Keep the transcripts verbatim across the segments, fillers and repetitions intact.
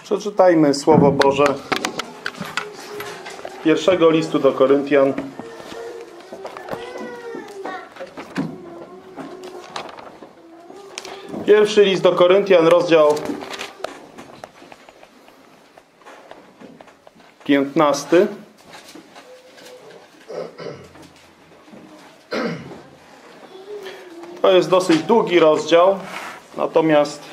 Przeczytajmy Słowo Boże pierwszego listu do Koryntian. Pierwszy list do Koryntian, rozdział piętnasty. To jest dosyć długi rozdział, natomiast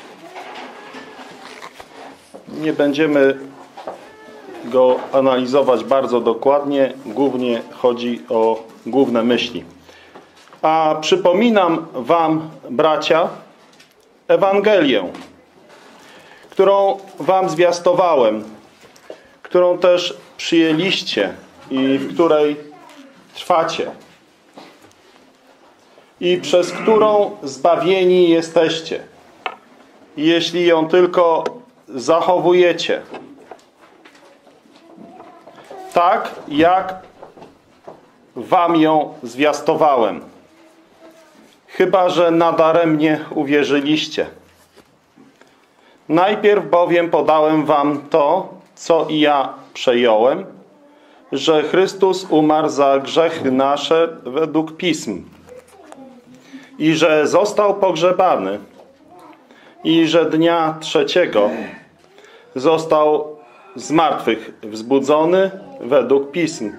nie będziemy go analizować bardzo dokładnie. Głównie chodzi o główne myśli. A przypominam wam, bracia, Ewangelię, którą wam zwiastowałem, którą też przyjęliście i w której trwacie i przez którą zbawieni jesteście, jeśli ją tylko zachowujecie, tak jak wam ją zwiastowałem, chyba że nadaremnie uwierzyliście. Najpierw bowiem podałem wam to, co i ja przejąłem, że Chrystus umarł za grzechy nasze według Pism i że został pogrzebany i że dnia trzeciego został z martwych wzbudzony według Pism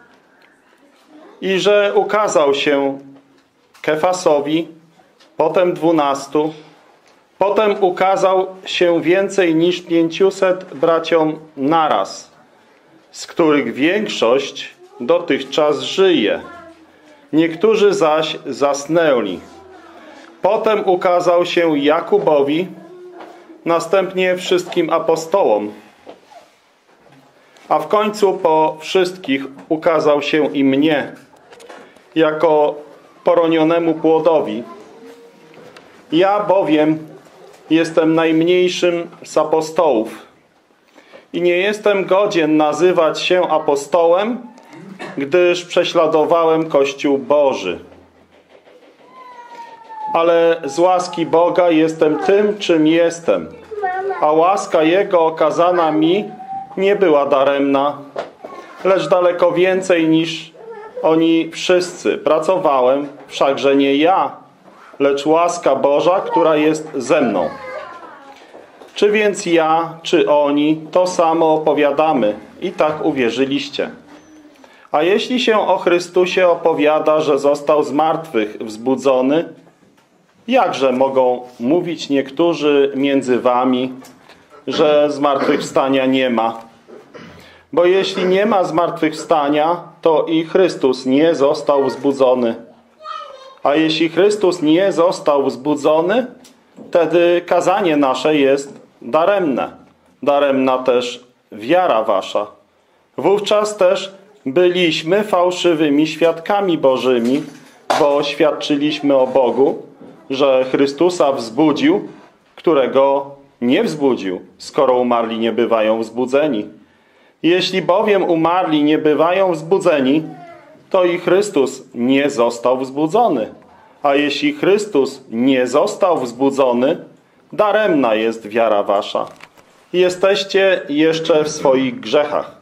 i że ukazał się Kefasowi, potem dwunastu, potem ukazał się więcej niż pięciuset braciom naraz, z których większość dotychczas żyje. Niektórzy zaś zasnęli. Potem ukazał się Jakubowi, następnie wszystkim apostołom, a w końcu po wszystkich ukazał się i mnie, jako poronionemu płodowi. Ja bowiem jestem najmniejszym z apostołów i nie jestem godzien nazywać się apostołem, gdyż prześladowałem Kościół Boży. Ale z łaski Boga jestem tym, czym jestem, a łaska Jego okazana mi nie była daremna, lecz daleko więcej niż oni wszyscy. Pracowałem, wszakże nie ja, lecz łaska Boża, która jest ze mną. Czy więc ja, czy oni, to samo opowiadamy i tak uwierzyliście. A jeśli się o Chrystusie opowiada, że został z martwych wzbudzony, jakże mogą mówić niektórzy między wami, że zmartwychwstania nie ma? Bo jeśli nie ma zmartwychwstania, to i Chrystus nie został wzbudzony. A jeśli Chrystus nie został wzbudzony, wtedy kazanie nasze jest daremne. Daremna też wiara wasza. Wówczas też byliśmy fałszywymi świadkami Bożymi, bo świadczyliśmy o Bogu, że Chrystusa wzbudził, którego nie wzbudził, skoro umarli nie bywają wzbudzeni. Jeśli bowiem umarli nie bywają wzbudzeni, to i Chrystus nie został wzbudzony. A jeśli Chrystus nie został wzbudzony, daremna jest wiara wasza. Jesteście jeszcze w swoich grzechach.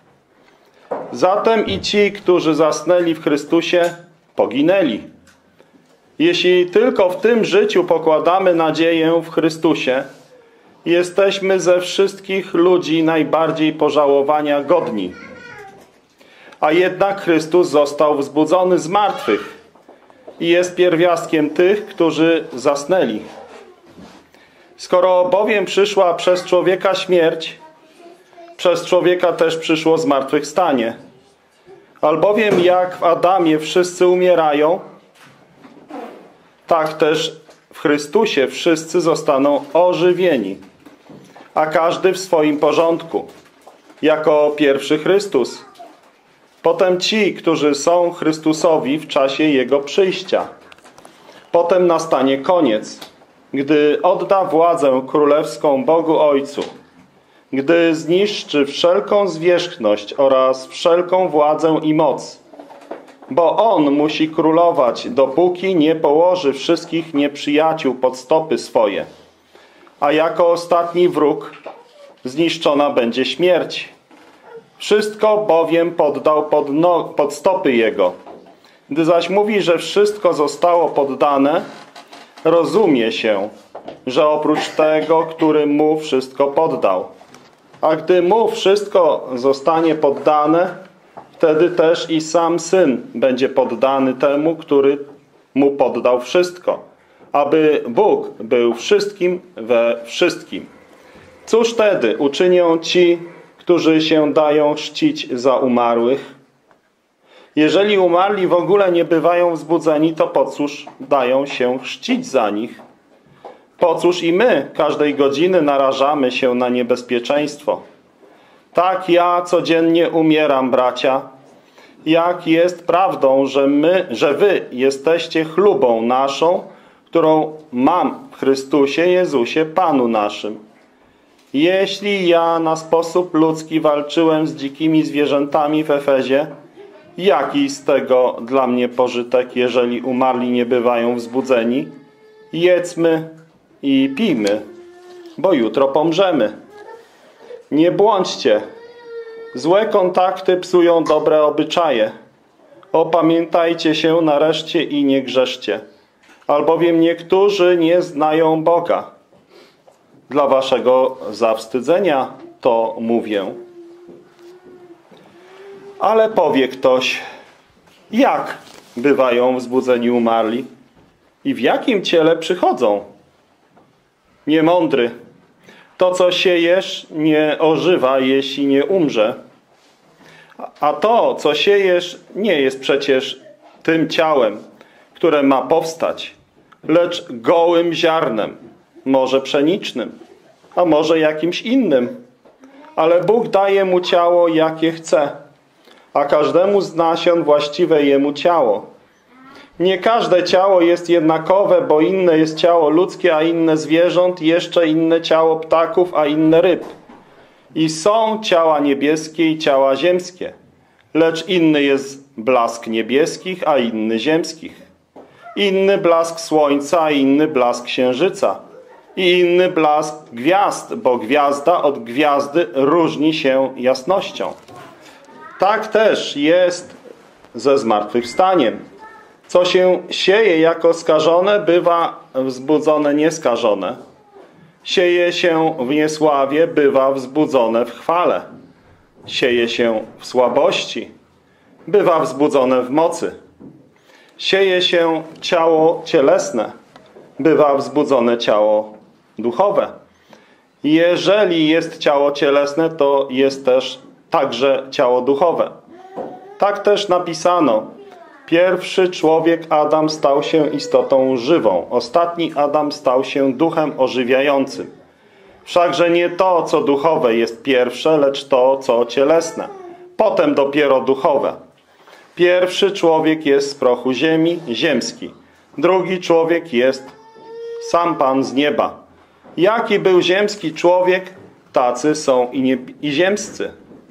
Zatem i ci, którzy zasnęli w Chrystusie, poginęli. Jeśli tylko w tym życiu pokładamy nadzieję w Chrystusie, jesteśmy ze wszystkich ludzi najbardziej pożałowania godni. A jednak Chrystus został wzbudzony z martwych i jest pierwiastkiem tych, którzy zasnęli. Skoro bowiem przyszła przez człowieka śmierć, przez człowieka też przyszło zmartwychwstanie. Albowiem jak w Adamie wszyscy umierają, tak też w Chrystusie wszyscy zostaną ożywieni, a każdy w swoim porządku, jako pierwszy Chrystus. Potem ci, którzy są Chrystusowi w czasie Jego przyjścia. Potem nastanie koniec, gdy odda władzę królewską Bogu Ojcu, gdy zniszczy wszelką zwierzchność oraz wszelką władzę i moc, bo On musi królować, dopóki nie położy wszystkich nieprzyjaciół pod stopy swoje. A jako ostatni wróg zniszczona będzie śmierć. Wszystko bowiem poddał pod, no, pod stopy Jego. Gdy zaś mówi, że wszystko zostało poddane, rozumie się, że oprócz tego, który Mu wszystko poddał. A gdy Mu wszystko zostanie poddane, wtedy też i sam Syn będzie poddany temu, który Mu poddał wszystko, aby Bóg był wszystkim we wszystkim. Cóż wtedy uczynią ci, którzy się dają chrzcić za umarłych? Jeżeli umarli w ogóle nie bywają wzbudzeni, to po cóż dają się chrzcić za nich? Po cóż i my każdej godziny narażamy się na niebezpieczeństwo? Tak ja codziennie umieram, bracia. Jak jest prawdą, że my, że wy jesteście chlubą naszą, którą mam w Chrystusie Jezusie, Panu naszym. Jeśli ja na sposób ludzki walczyłem z dzikimi zwierzętami w Efezie, jaki z tego dla mnie pożytek, jeżeli umarli nie bywają wzbudzeni? Jedzmy i pijmy, bo jutro pomrzemy. Nie błądźcie. Złe kontakty psują dobre obyczaje. Opamiętajcie się nareszcie i nie grzeszcie, albowiem niektórzy nie znają Boga. Dla waszego zawstydzenia to mówię. Ale powie ktoś, jak bywają wzbudzeni umarli i w jakim ciele przychodzą? Niemądry. To, co siejesz, nie ożywa, jeśli nie umrze. A to, co siejesz, nie jest przecież tym ciałem, które ma powstać, lecz gołym ziarnem, może pszenicznym, a może jakimś innym. Ale Bóg daje mu ciało, jakie chce, a każdemu z nasion właściwe jemu ciało. Nie każde ciało jest jednakowe, bo inne jest ciało ludzkie, a inne zwierząt, jeszcze inne ciało ptaków, a inne ryb. I są ciała niebieskie i ciała ziemskie, lecz inny jest blask niebieskich, a inny ziemskich. Inny blask słońca, a inny blask księżyca. I inny blask gwiazd, bo gwiazda od gwiazdy różni się jasnością. Tak też jest ze zmartwychwstaniem. Co się sieje jako skażone, bywa wzbudzone nieskażone. Sieje się w niesławie, bywa wzbudzone w chwale. Sieje się w słabości, bywa wzbudzone w mocy. Sieje się ciało cielesne, bywa wzbudzone ciało duchowe. Jeżeli jest ciało cielesne, to jest też także ciało duchowe. Tak też napisano. Pierwszy człowiek Adam stał się istotą żywą. Ostatni Adam stał się duchem ożywiającym. Wszakże nie to, co duchowe jest pierwsze, lecz to, co cielesne. Potem dopiero duchowe. Pierwszy człowiek jest z prochu ziemi, ziemski. Drugi człowiek jest sam Pan z nieba. Jaki był ziemski człowiek, tacy są i, nie, i ziemscy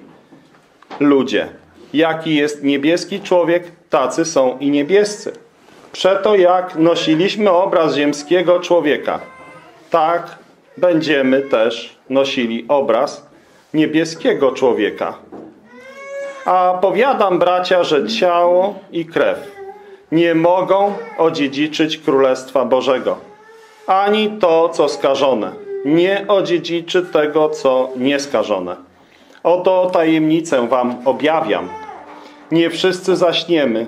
ludzie. Jaki jest niebieski człowiek, tacy są i niebiescy. Przeto jak nosiliśmy obraz ziemskiego człowieka, tak będziemy też nosili obraz niebieskiego człowieka. A powiadam, bracia, że ciało i krew nie mogą odziedziczyć Królestwa Bożego. Ani to, co skażone, nie odziedziczy tego, co nieskażone. Oto tajemnicę wam objawiam. Nie wszyscy zaśniemy,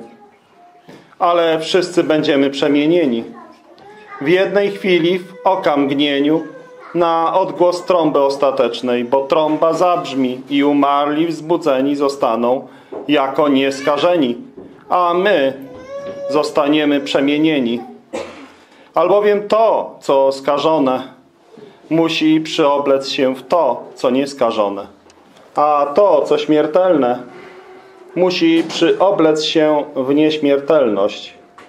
ale wszyscy będziemy przemienieni. W jednej chwili, w oka mgnieniu, na odgłos trąby ostatecznej, bo trąba zabrzmi i umarli wzbudzeni zostaną jako nieskażeni, a my zostaniemy przemienieni. Albowiem to, co skażone, musi przyoblec się w to, co nieskażone. A to, co śmiertelne, musi przyoblec się w nieśmiertelność.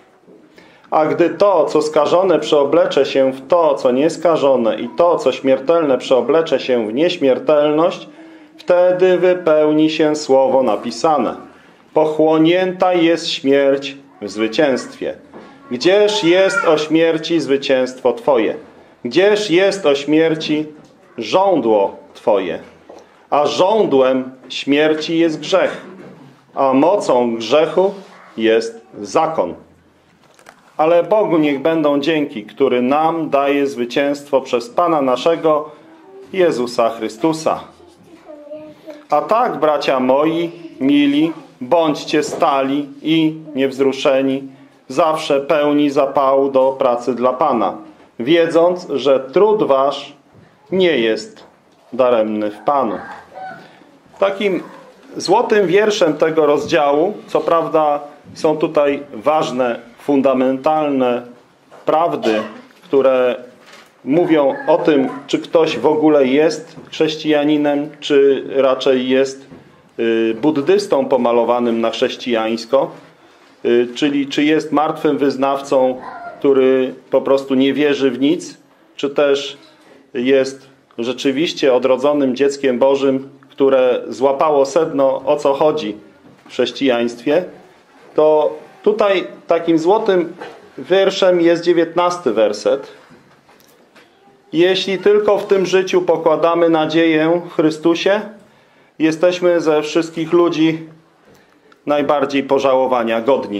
A gdy to, co skażone, przeoblecze się w to, co nieskażone i to, co śmiertelne, przeoblecze się w nieśmiertelność, wtedy wypełni się słowo napisane. Pochłonięta jest śmierć w zwycięstwie. Gdzież jest o śmierci zwycięstwo Twoje? Gdzież jest o śmierci żądło Twoje, a żądłem śmierci jest grzech, a mocą grzechu jest zakon. Ale Bogu niech będą dzięki, który nam daje zwycięstwo przez Pana naszego Jezusa Chrystusa. A tak, bracia moi, mili, bądźcie stali i niewzruszeni, zawsze pełni zapału do pracy dla Pana, wiedząc, że trud wasz nie jest daremny w Panu. Takim złotym wierszem tego rozdziału, co prawda są tutaj ważne, fundamentalne prawdy, które mówią o tym, czy ktoś w ogóle jest chrześcijaninem, czy raczej jest buddystą pomalowanym na chrześcijańsko, czyli czy jest martwym wyznawcą, który po prostu nie wierzy w nic, czy też jest rzeczywiście odrodzonym dzieckiem Bożym, które złapało sedno, o co chodzi w chrześcijaństwie, to tutaj takim złotym wierszem jest dziewiętnasty werset. Jeśli tylko w tym życiu pokładamy nadzieję w Chrystusie, jesteśmy ze wszystkich ludzi najbardziej pożałowania godni.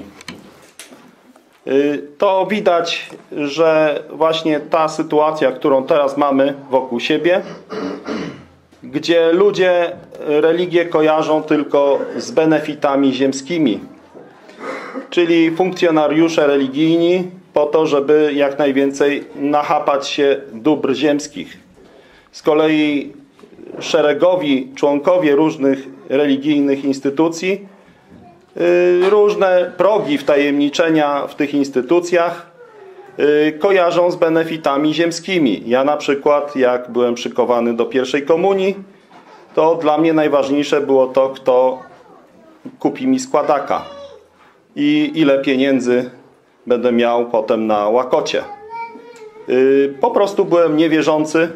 To widać, że właśnie ta sytuacja, którą teraz mamy wokół siebie, gdzie ludzie religię kojarzą tylko z benefitami ziemskimi, czyli funkcjonariusze religijni po to, żeby jak najwięcej nachapać się dóbr ziemskich. Z kolei szeregowi członkowie różnych religijnych instytucji różne progi wtajemniczenia w tych instytucjach kojarzą z benefitami ziemskimi. Ja na przykład, jak byłem przykowany do pierwszej komunii, to dla mnie najważniejsze było to, kto kupi mi składaka i ile pieniędzy będę miał potem na łakocie. Po prostu byłem niewierzący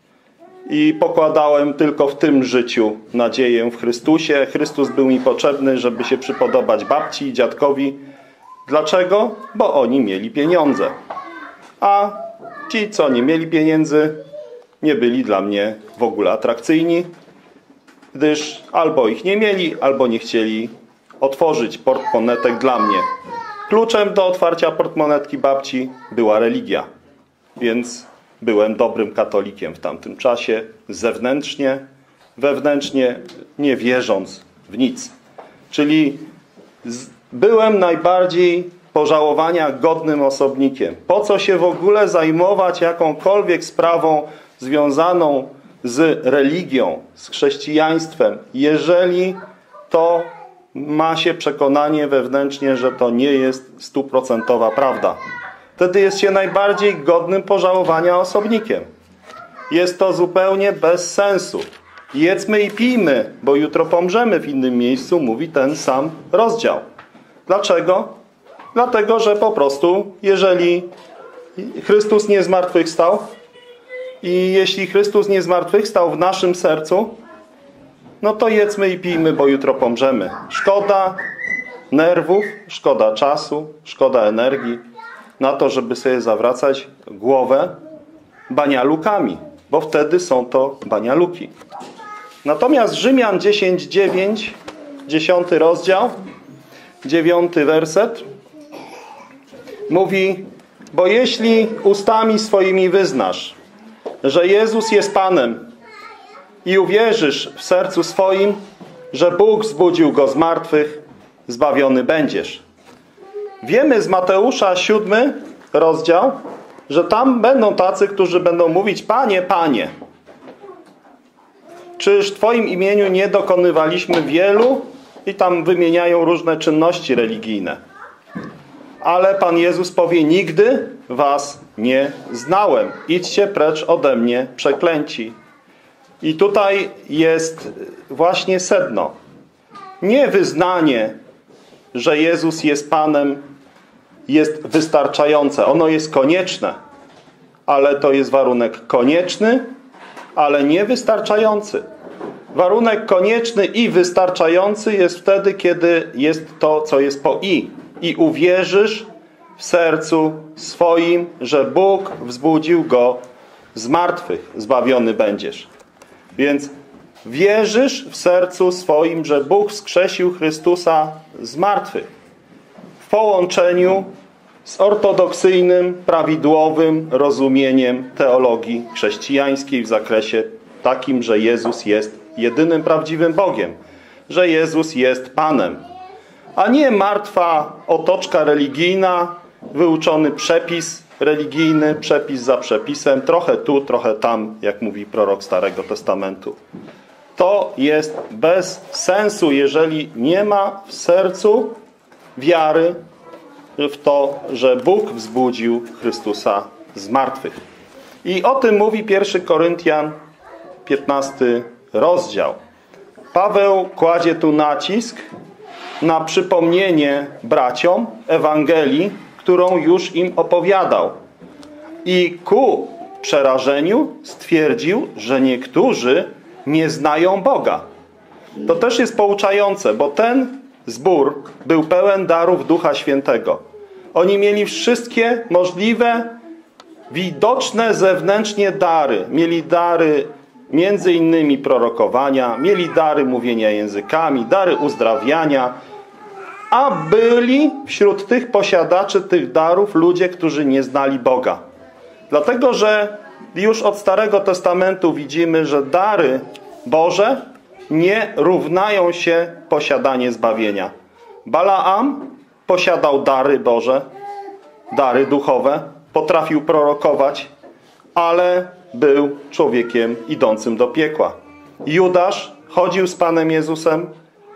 i pokładałem tylko w tym życiu nadzieję w Chrystusie. Chrystus był mi potrzebny, żeby się przypodobać babci i dziadkowi. Dlaczego? Bo oni mieli pieniądze. A ci, co nie mieli pieniędzy, nie byli dla mnie w ogóle atrakcyjni, gdyż albo ich nie mieli, albo nie chcieli otworzyć portmonetek dla mnie. Kluczem do otwarcia portmonetki babci była religia. Więc byłem dobrym katolikiem w tamtym czasie, zewnętrznie, wewnętrznie nie wierząc w nic. Czyli byłem najbardziej pożałowania godnym osobnikiem. Po co się w ogóle zajmować jakąkolwiek sprawą związaną z religią, z chrześcijaństwem, jeżeli to ma się przekonanie wewnętrznie, że to nie jest stuprocentowa prawda. Wtedy jest się najbardziej godnym pożałowania osobnikiem. Jest to zupełnie bez sensu. Jedzmy i pijmy, bo jutro pomrzemy w innym miejscu, mówi ten sam rozdział. Dlaczego? Dlatego, że po prostu, jeżeli Chrystus nie zmartwychwstał i jeśli Chrystus nie zmartwychwstał w naszym sercu, no to jedzmy i pijmy, bo jutro pomrzemy. Szkoda nerwów, szkoda czasu, szkoda energii na to, żeby sobie zawracać głowę banialukami, bo wtedy są to banialuki. Natomiast Rzymian dziesięć, dziewięć, dziesiąty rozdział, dziewiąty werset mówi: bo jeśli ustami swoimi wyznasz, że Jezus jest Panem i uwierzysz w sercu swoim, że Bóg wzbudził Go z martwych, zbawiony będziesz. Wiemy z Mateusza siódmy rozdział, że tam będą tacy, którzy będą mówić: Panie, Panie, czyż w Twoim imieniu nie dokonywaliśmy wielu? I tam wymieniają różne czynności religijne. Ale Pan Jezus powie: nigdy was nie znałem. Idźcie precz ode mnie, przeklęci. I tutaj jest właśnie sedno. Nie wyznanie, że Jezus jest Panem, jest wystarczające. Ono jest konieczne, ale to jest warunek konieczny, ale nie wystarczający. Warunek konieczny i wystarczający jest wtedy, kiedy jest to, co jest po i. I uwierzysz w sercu swoim, że Bóg wzbudził Go z martwych zbawiony będziesz. Więc wierzysz w sercu swoim, że Bóg wskrzesił Chrystusa z martwych. W połączeniu z ortodoksyjnym, prawidłowym rozumieniem teologii chrześcijańskiej w zakresie takim, że Jezus jest jedynym prawdziwym Bogiem, że Jezus jest Panem, a nie martwa otoczka religijna, wyuczony przepis religijny, przepis za przepisem, trochę tu, trochę tam, jak mówi prorok Starego Testamentu. To jest bez sensu, jeżeli nie ma w sercu wiary w to, że Bóg wzbudził Chrystusa z martwych. I o tym mówi pierwszy Koryntian, piętnasty rozdział. Paweł kładzie tu nacisk na przypomnienie braciom Ewangelii, którą już im opowiadał. I ku przerażeniu stwierdził, że niektórzy nie znają Boga. To też jest pouczające, bo ten zbór był pełen darów Ducha Świętego. Oni mieli wszystkie możliwe, widoczne zewnętrznie dary. Mieli dary między innymi prorokowania, mieli dary mówienia językami, dary uzdrawiania, a byli wśród tych posiadaczy tych darów ludzie, którzy nie znali Boga. Dlatego, że już od Starego Testamentu widzimy, że dary Boże nie równają się posiadanie zbawienia. Balaam posiadał dary Boże, dary duchowe, potrafił prorokować, ale był człowiekiem idącym do piekła. Judasz chodził z Panem Jezusem,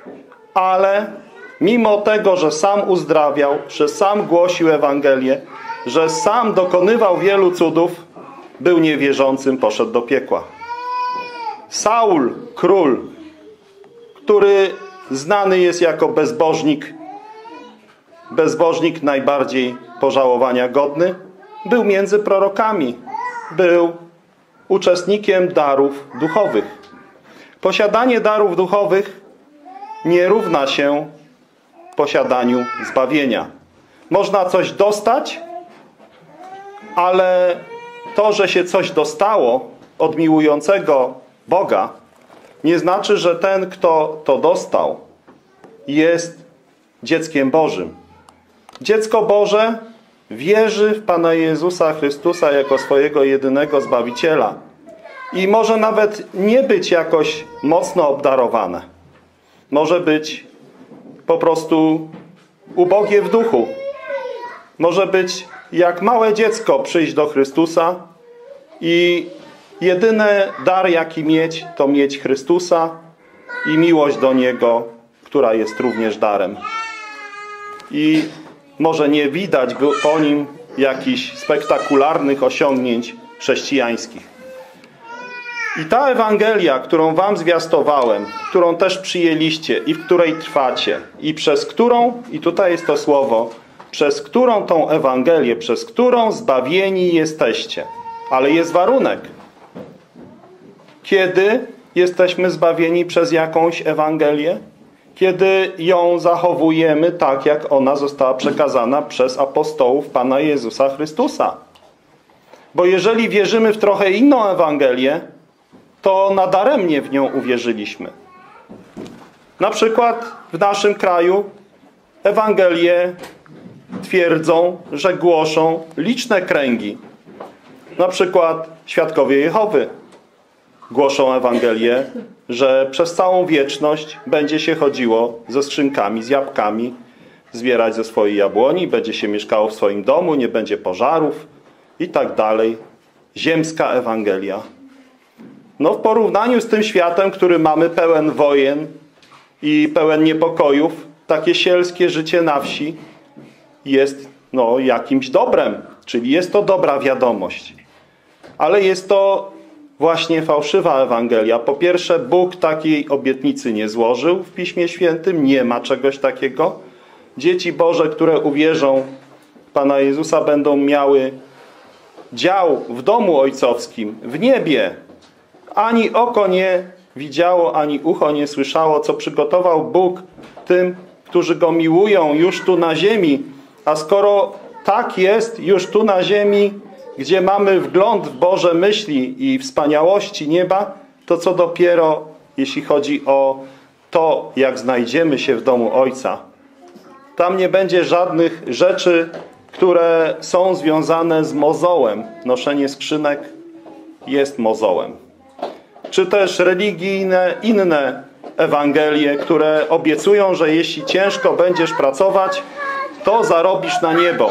ale mimo tego, że sam uzdrawiał, że sam głosił Ewangelię, że sam dokonywał wielu cudów, był niewierzącym, poszedł do piekła. Saul, król, który znany jest jako bezbożnik, bezbożnik najbardziej pożałowania godny, był między prorokami, był uczestnikiem darów duchowych. Posiadanie darów duchowych nie równa się posiadaniu zbawienia. Można coś dostać, ale to, że się coś dostało od miłującego Boga, nie znaczy, że ten, kto to dostał, jest dzieckiem Bożym. Dziecko Boże wierzy w Pana Jezusa Chrystusa jako swojego jedynego Zbawiciela i może nawet nie być jakoś mocno obdarowane. Może być po prostu ubogie w duchu. Może być jak małe dziecko przyjść do Chrystusa i jedyny dar, jaki mieć, to mieć Chrystusa i miłość do Niego, która jest również darem. I może nie widać po nim jakichś spektakularnych osiągnięć chrześcijańskich. I ta Ewangelia, którą wam zwiastowałem, którą też przyjęliście i w której trwacie, i przez którą, i tutaj jest to słowo, przez którą tą Ewangelię, przez którą zbawieni jesteście. Ale jest warunek. Kiedy jesteśmy zbawieni przez jakąś Ewangelię? Kiedy ją zachowujemy tak, jak ona została przekazana przez apostołów Pana Jezusa Chrystusa. Bo jeżeli wierzymy w trochę inną Ewangelię, to nadaremnie w nią uwierzyliśmy. Na przykład w naszym kraju Ewangelie twierdzą, że głoszą liczne kręgi. Na przykład Świadkowie Jehowy głoszą Ewangelię, że przez całą wieczność będzie się chodziło ze skrzynkami, z jabłkami, zbierać ze swojej jabłoni, będzie się mieszkało w swoim domu, nie będzie pożarów i tak dalej. Ziemska Ewangelia. No w porównaniu z tym światem, który mamy pełen wojen i pełen niepokojów, takie sielskie życie na wsi jest no, jakimś dobrem, czyli jest to dobra wiadomość. Ale jest to właśnie fałszywa Ewangelia. Po pierwsze, Bóg takiej obietnicy nie złożył w Piśmie Świętym, nie ma czegoś takiego. Dzieci Boże, które uwierzą w Pana Jezusa, będą miały dział w domu ojcowskim, w niebie. Ani oko nie widziało, ani ucho nie słyszało, co przygotował Bóg tym, którzy Go miłują już tu na ziemi. A skoro tak jest już tu na ziemi, gdzie mamy wgląd w Boże myśli i wspaniałości nieba, to co dopiero, jeśli chodzi o to, jak znajdziemy się w domu Ojca. Tam nie będzie żadnych rzeczy, które są związane z mozołem. Noszenie skrzynek jest mozołem. Czy też religijne, inne Ewangelie, które obiecują, że jeśli ciężko będziesz pracować, to zarobisz na niebo.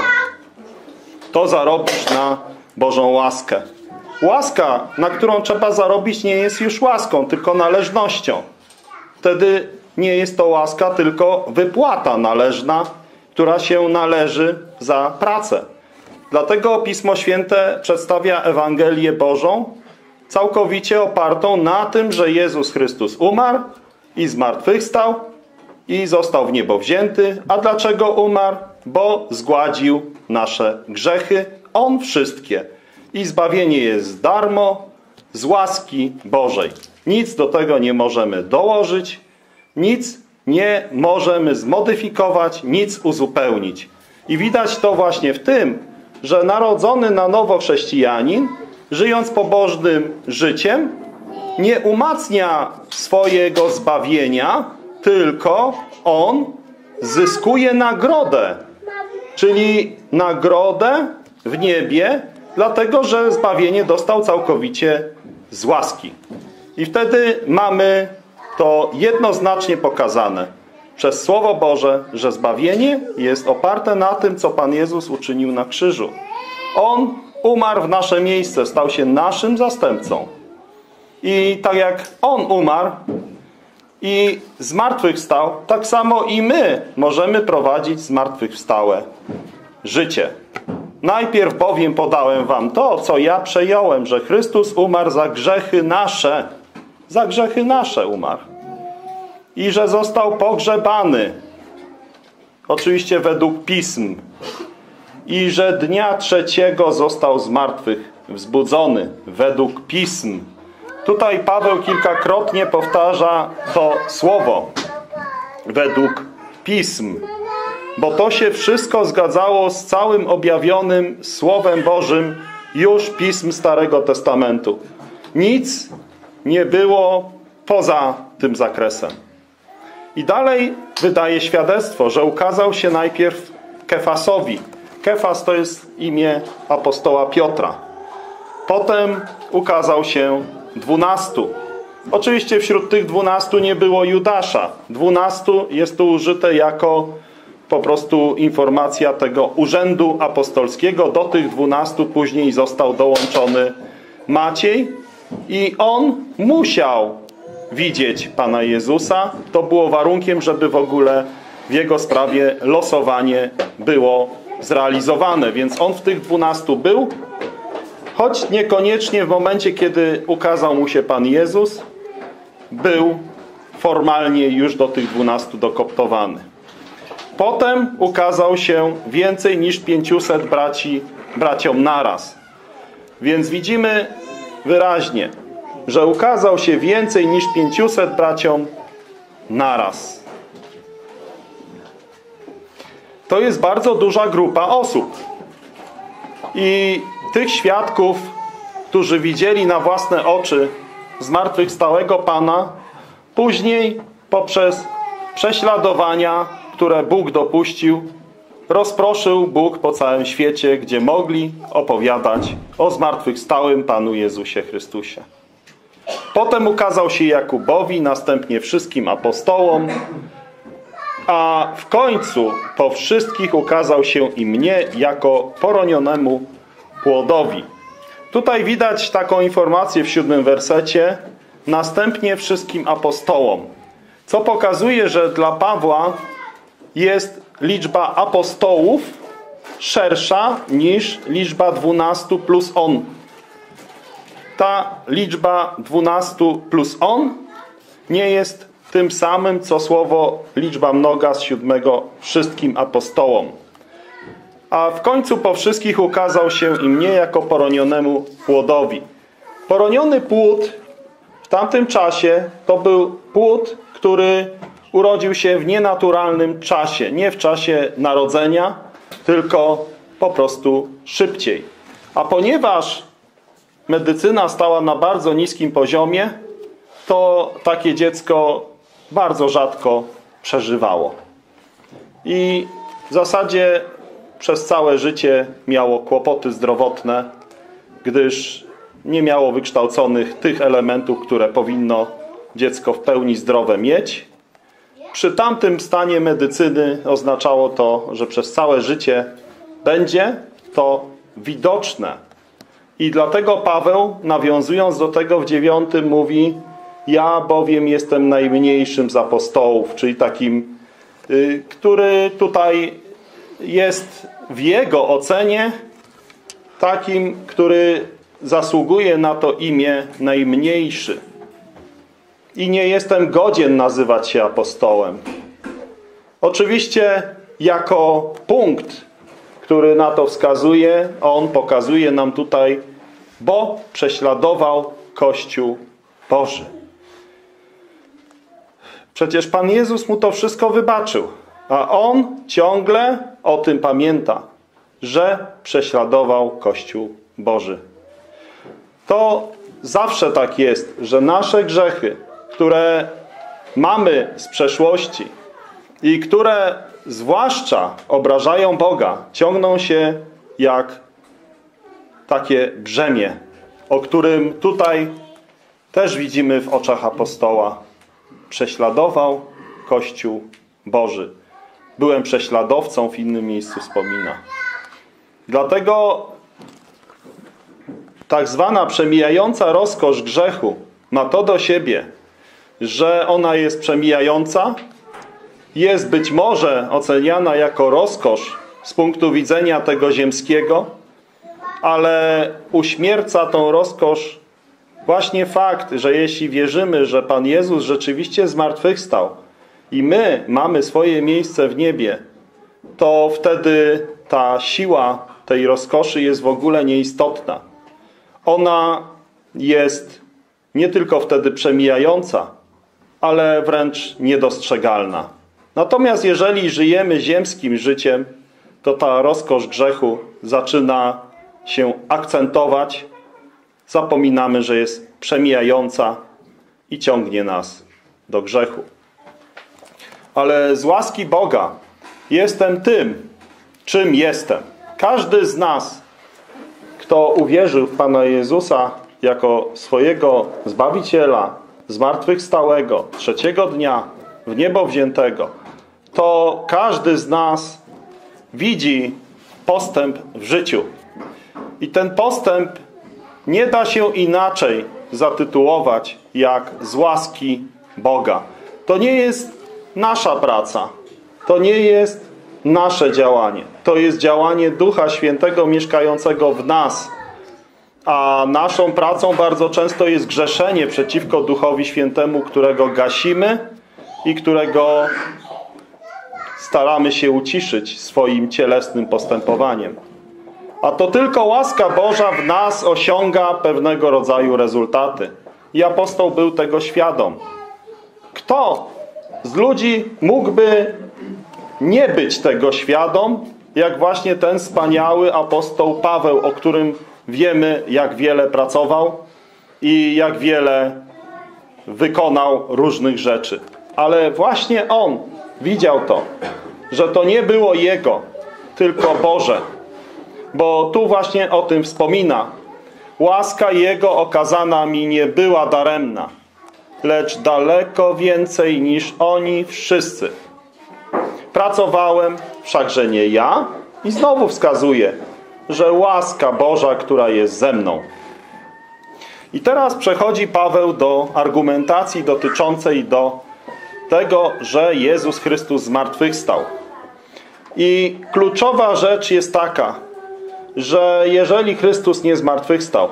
To zarobisz na Bożą łaskę. Łaska, na którą trzeba zarobić, nie jest już łaską, tylko należnością. Wtedy nie jest to łaska, tylko wypłata należna, która się należy za pracę. Dlatego Pismo Święte przedstawia Ewangelię Bożą całkowicie opartą na tym, że Jezus Chrystus umarł i zmartwychwstał i został w niebo wzięty. A dlaczego umarł? Bo zgładził nasze grzechy. On wszystkie. I zbawienie jest darmo z łaski Bożej. Nic do tego nie możemy dołożyć, nic nie możemy zmodyfikować, nic uzupełnić. I widać to właśnie w tym, że narodzony na nowo chrześcijanin, żyjąc pobożnym życiem, nie umacnia swojego zbawienia, tylko on zyskuje nagrodę. Czyli nagrodę w niebie, dlatego że zbawienie dostał całkowicie z łaski. I wtedy mamy to jednoznacznie pokazane przez Słowo Boże, że zbawienie jest oparte na tym, co Pan Jezus uczynił na krzyżu. On umarł w nasze miejsce, stał się naszym zastępcą. I tak jak On umarł i zmartwychwstał, tak samo i my możemy prowadzić zmartwychwstałe życie. Najpierw bowiem podałem wam to, co ja przejąłem, że Chrystus umarł za grzechy nasze. Za grzechy nasze umarł. I że został pogrzebany. Oczywiście według Pism. I że dnia trzeciego został z martwych wzbudzony. Według Pism. Tutaj Paweł kilkakrotnie powtarza to słowo. Według Pism. Bo to się wszystko zgadzało z całym objawionym Słowem Bożym już Pism Starego Testamentu. Nic nie było poza tym zakresem. I dalej wydaje świadectwo, że ukazał się najpierw Kefasowi. Kefas to jest imię apostoła Piotra. Potem ukazał się dwunastu. Oczywiście wśród tych dwunastu nie było Judasza. Dwunastu jest tu użyte jako po prostu informacja tego urzędu apostolskiego. Do tych dwunastu później został dołączony Maciej i on musiał widzieć Pana Jezusa. To było warunkiem, żeby w ogóle w jego sprawie losowanie było zrealizowane. Więc on w tych dwunastu był, choć niekoniecznie w momencie, kiedy ukazał mu się Pan Jezus, był formalnie już do tych dwunastu dokoptowany. Potem ukazał się więcej niż pięciuset braci, braciom naraz. Więc widzimy wyraźnie, że ukazał się więcej niż pięciuset braciom naraz. To jest bardzo duża grupa osób. I tych świadków, którzy widzieli na własne oczy zmartwychwstałego Pana, później poprzez prześladowania, które Bóg dopuścił, rozproszył Bóg po całym świecie, gdzie mogli opowiadać o zmartwychwstałym Panu Jezusie Chrystusie. Potem ukazał się Jakubowi, następnie wszystkim apostołom, a w końcu po wszystkich ukazał się i mnie jako poronionemu płodowi. Tutaj widać taką informację w siódmym wersecie. Następnie wszystkim apostołom. Co pokazuje, że dla Pawła jest liczba apostołów szersza niż liczba dwunastu plus on. Ta liczba dwunastu plus on nie jest tym samym, co słowo liczba mnoga z siódmego wszystkim apostołom. A w końcu po wszystkich ukazał się i mnie jako poronionemu płodowi. Poroniony płód w tamtym czasie to był płód, który urodził się w nienaturalnym czasie. Nie w czasie narodzenia, tylko po prostu szybciej. A ponieważ medycyna stała na bardzo niskim poziomie, to takie dziecko bardzo rzadko przeżywało. I w zasadzie przez całe życie miało kłopoty zdrowotne, gdyż nie miało wykształconych tych elementów, które powinno dziecko w pełni zdrowe mieć. Przy tamtym stanie medycyny oznaczało to, że przez całe życie będzie to widoczne. I dlatego Paweł, nawiązując do tego w dziewiątym, mówi: ja bowiem jestem najmniejszym z apostołów, czyli takim, y, który tutaj jest w jego ocenie takim, który zasługuje na to imię najmniejszy. I nie jestem godzien nazywać się apostołem. Oczywiście jako punkt, który na to wskazuje, on pokazuje nam tutaj, bo prześladował Kościół Boży. Przecież Pan Jezus mu to wszystko wybaczył, a on ciągle o tym pamięta, że prześladował Kościół Boży. To zawsze tak jest, że nasze grzechy, które mamy z przeszłości i które zwłaszcza obrażają Boga, ciągną się jak takie brzemię, o którym tutaj też widzimy w oczach apostoła. Prześladował Kościół Boży. Byłem prześladowcą, w innym miejscu wspomina. Dlatego tak zwana przemijająca rozkosz grzechu ma to do siebie, że ona jest przemijająca, jest być może oceniana jako rozkosz z punktu widzenia tego ziemskiego, ale uśmierca tą rozkosz właśnie fakt, że jeśli wierzymy, że Pan Jezus rzeczywiście zmartwychwstał i my mamy swoje miejsce w niebie, to wtedy ta siła tej rozkoszy jest w ogóle nieistotna. Ona jest nie tylko wtedy przemijająca, ale wręcz niedostrzegalna. Natomiast jeżeli żyjemy ziemskim życiem, to ta rozkosz grzechu zaczyna się akcentować. Zapominamy, że jest przemijająca i ciągnie nas do grzechu. Ale z łaski Boga jestem tym, czym jestem. Każdy z nas, kto uwierzył w Pana Jezusa jako swojego Zbawiciela, zmartwychwstałego, trzeciego dnia, w niebo wziętego, to każdy z nas widzi postęp w życiu. I ten postęp nie da się inaczej zatytułować jak z łaski Boga. To nie jest nasza praca. To nie jest nasze działanie. To jest działanie Ducha Świętego mieszkającego w nas. A naszą pracą bardzo często jest grzeszenie przeciwko Duchowi Świętemu, którego gasimy i którego staramy się uciszyć swoim cielesnym postępowaniem. A to tylko łaska Boża w nas osiąga pewnego rodzaju rezultaty. I apostoł był tego świadom. Kto z ludzi mógłby nie być tego świadom, jak właśnie ten wspaniały apostoł Paweł, o którym wiemy, jak wiele pracował i jak wiele wykonał różnych rzeczy. Ale właśnie on widział to, że to nie było jego, tylko Boże. Bo tu właśnie o tym wspomina. Łaska Jego okazana mi nie była daremna, lecz daleko więcej niż oni wszyscy. Pracowałem, wszakże nie ja, i znowu wskazuje, że łaska Boża, która jest ze mną. I teraz przechodzi Paweł do argumentacji dotyczącej do tego, że Jezus Chrystus zmartwychwstał. I kluczowa rzecz jest taka, że jeżeli Chrystus nie zmartwychwstał,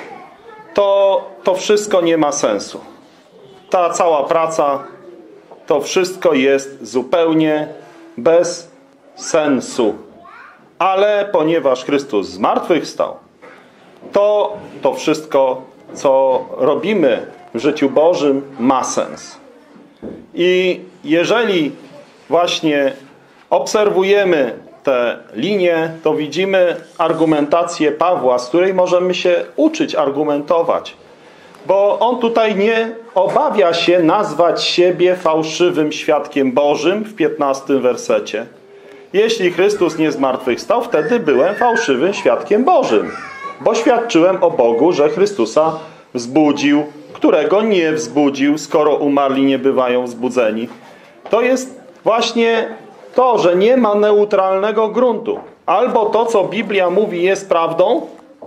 to to wszystko nie ma sensu. Ta cała praca, to wszystko jest zupełnie bez sensu. Ale ponieważ Chrystus zmartwychwstał, to to wszystko, co robimy w życiu Bożym, ma sens. I jeżeli właśnie obserwujemy te linie, to widzimy argumentację Pawła, z której możemy się uczyć argumentować. Bo on tutaj nie obawia się nazwać siebie fałszywym świadkiem Bożym w piętnastym wersecie. Jeśli Chrystus nie zmartwychwstał, wtedy byłem fałszywym świadkiem Bożym, bo świadczyłem o Bogu, że Chrystusa wzbudził, którego nie wzbudził, skoro umarli nie bywają wzbudzeni. To jest właśnie to, że nie ma neutralnego gruntu. Albo to, co Biblia mówi, jest prawdą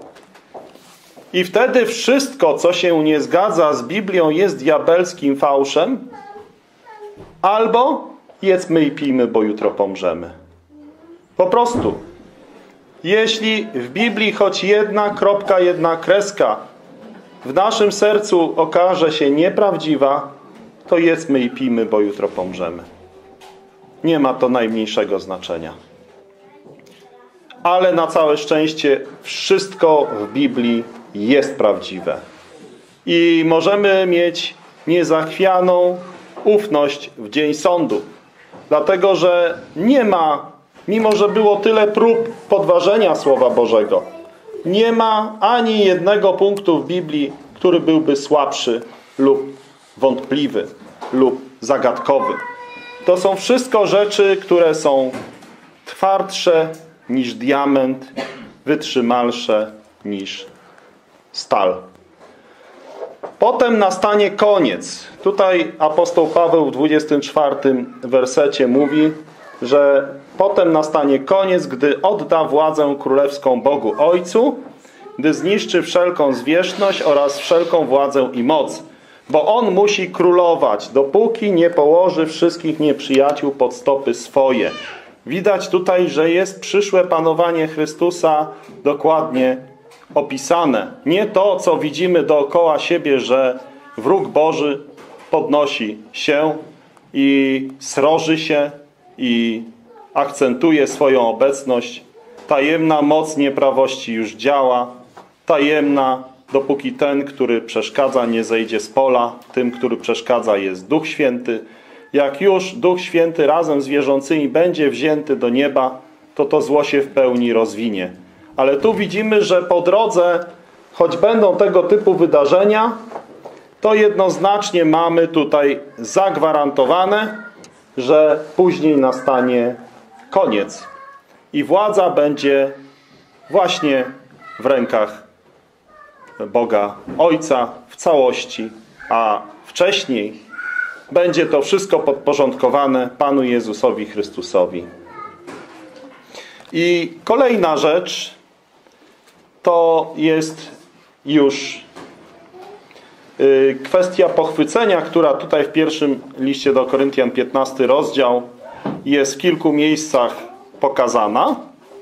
i wtedy wszystko, co się nie zgadza z Biblią, jest diabelskim fałszem, albo jedzmy i pijmy, bo jutro pomrzemy. Po prostu. Jeśli w Biblii choć jedna kropka, jedna kreska w naszym sercu okaże się nieprawdziwa, to jedzmy i pijmy, bo jutro pomrzemy. Nie ma to najmniejszego znaczenia. Ale na całe szczęście wszystko w Biblii jest prawdziwe. I możemy mieć niezachwianą ufność w dzień sądu. Dlatego, że nie ma, mimo że było tyle prób podważenia Słowa Bożego, nie ma ani jednego punktu w Biblii, który byłby słabszy lub wątpliwy lub zagadkowy. To są wszystko rzeczy, które są twardsze niż diament, wytrzymalsze niż stal. Potem nastanie koniec. Tutaj apostoł Paweł w dwudziestym czwartym wersecie mówi, że potem nastanie koniec, gdy odda władzę królewską Bogu Ojcu, gdy zniszczy wszelką zwierzchność oraz wszelką władzę i moc. Bo On musi królować, dopóki nie położy wszystkich nieprzyjaciół pod stopy swoje. Widać tutaj, że jest przyszłe panowanie Chrystusa dokładnie opisane. Nie to, co widzimy dookoła siebie, że wróg Boży podnosi się i sroży się i akcentuje swoją obecność. Tajemna moc nieprawości już działa. Tajemna, dopóki ten, który przeszkadza, nie zejdzie z pola. Tym, który przeszkadza, jest Duch Święty. Jak już Duch Święty razem z wierzącymi będzie wzięty do nieba, to to zło się w pełni rozwinie. Ale tu widzimy, że po drodze, choć będą tego typu wydarzenia, to jednoznacznie mamy tutaj zagwarantowane, że później nastanie koniec. I władza będzie właśnie w rękach Boga Ojca w całości, a wcześniej będzie to wszystko podporządkowane Panu Jezusowi Chrystusowi. I kolejna rzecz to jest już kwestia pochwycenia, która tutaj w pierwszym liście do Koryntian, piętnasty rozdział, jest w kilku miejscach pokazana.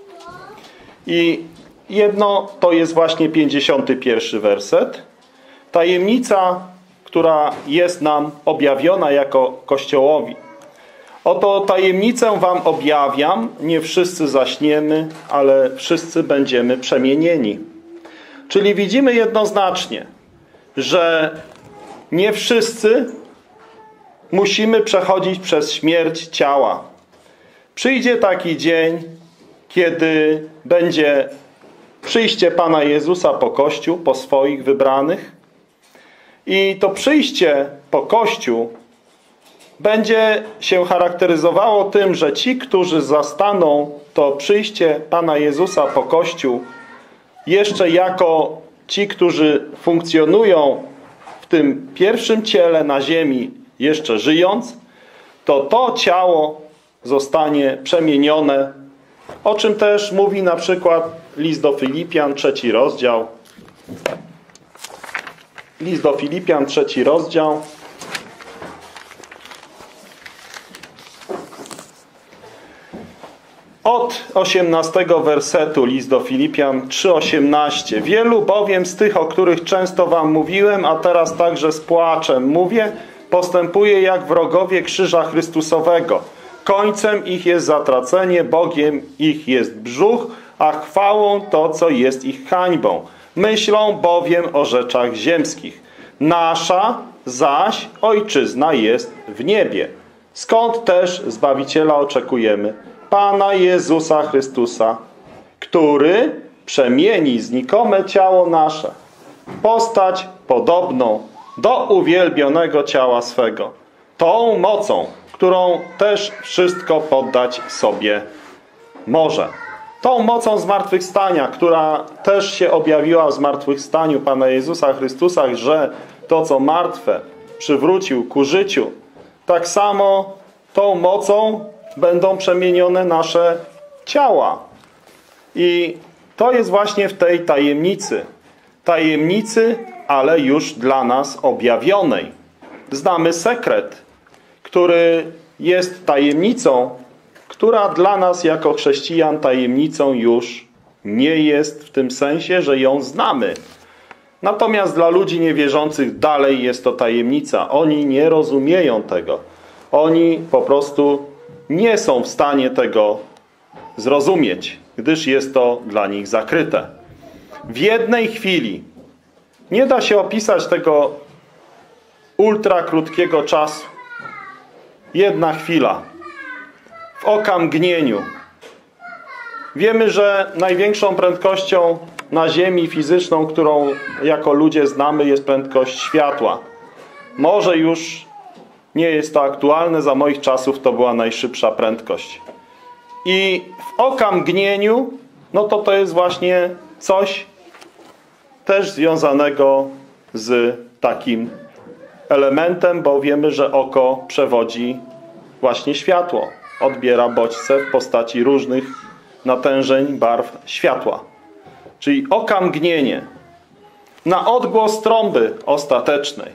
I jedno to jest właśnie pięćdziesiąty pierwszy werset. Tajemnica, która jest nam objawiona jako Kościołowi. Oto tajemnicę wam objawiam, nie wszyscy zaśniemy, ale wszyscy będziemy przemienieni. Czyli widzimy jednoznacznie, że nie wszyscy musimy przechodzić przez śmierć ciała. Przyjdzie taki dzień, kiedy będzie przyjście Pana Jezusa po Kościół, po swoich wybranych. I to przyjście po Kościół będzie się charakteryzowało tym, że ci, którzy zastaną to przyjście Pana Jezusa po Kościół jeszcze jako ci, którzy funkcjonują w tym pierwszym ciele na ziemi, jeszcze żyjąc, to to ciało zostanie przemienione, o czym też mówi na przykład list do Filipian, trzeci rozdział. List do Filipian, trzeci rozdział. Od osiemnastego wersetu list do Filipian trzy osiemnaście. Wielu bowiem z tych, o których często wam mówiłem, a teraz także z płaczem mówię, postępuje jak wrogowie krzyża Chrystusowego. Końcem ich jest zatracenie, Bogiem ich jest brzuch, a chwałą to, co jest ich hańbą. Myślą bowiem o rzeczach ziemskich. Nasza zaś ojczyzna jest w niebie. Skąd też Zbawiciela oczekujemy, Pana Jezusa Chrystusa, który przemieni znikome ciało nasze w postać podobną do uwielbionego ciała swego, tą mocą, którą też wszystko poddać sobie może. Tą mocą zmartwychwstania, która też się objawiła w zmartwychwstaniu Pana Jezusa Chrystusa, że to, co martwe, przywrócił ku życiu, tak samo tą mocą będą przemienione nasze ciała. I to jest właśnie w tej tajemnicy. Tajemnicy, ale już dla nas objawionej. Znamy sekret, który jest tajemnicą, która dla nas jako chrześcijan tajemnicą już nie jest w tym sensie, że ją znamy. Natomiast dla ludzi niewierzących dalej jest to tajemnica. Oni nie rozumieją tego. Oni po prostu nie są w stanie tego zrozumieć, gdyż jest to dla nich zakryte. W jednej chwili, nie da się opisać tego ultra krótkiego czasu, jedna chwila, w okamgnieniu. Wiemy, że największą prędkością na Ziemi fizyczną, którą jako ludzie znamy, jest prędkość światła. Może już nie jest to aktualne, za moich czasów to była najszybsza prędkość. I w okamgnieniu, no to to jest właśnie coś też związanego z takim elementem, bo wiemy, że oko przewodzi właśnie światło. Odbiera bodźce w postaci różnych natężeń, barw światła. Czyli okamgnienie. Na odgłos trąby ostatecznej.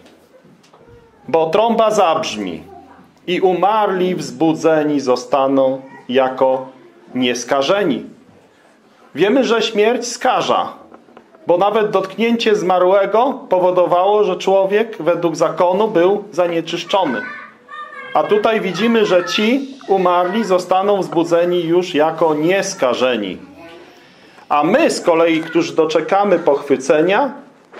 Bo trąba zabrzmi i umarli wzbudzeni zostaną jako nieskażeni. Wiemy, że śmierć skaża, bo nawet dotknięcie zmarłego powodowało, że człowiek według zakonu był zanieczyszczony. A tutaj widzimy, że ci umarli zostaną wzbudzeni już jako nieskażeni. A my z kolei, którzy doczekamy pochwycenia,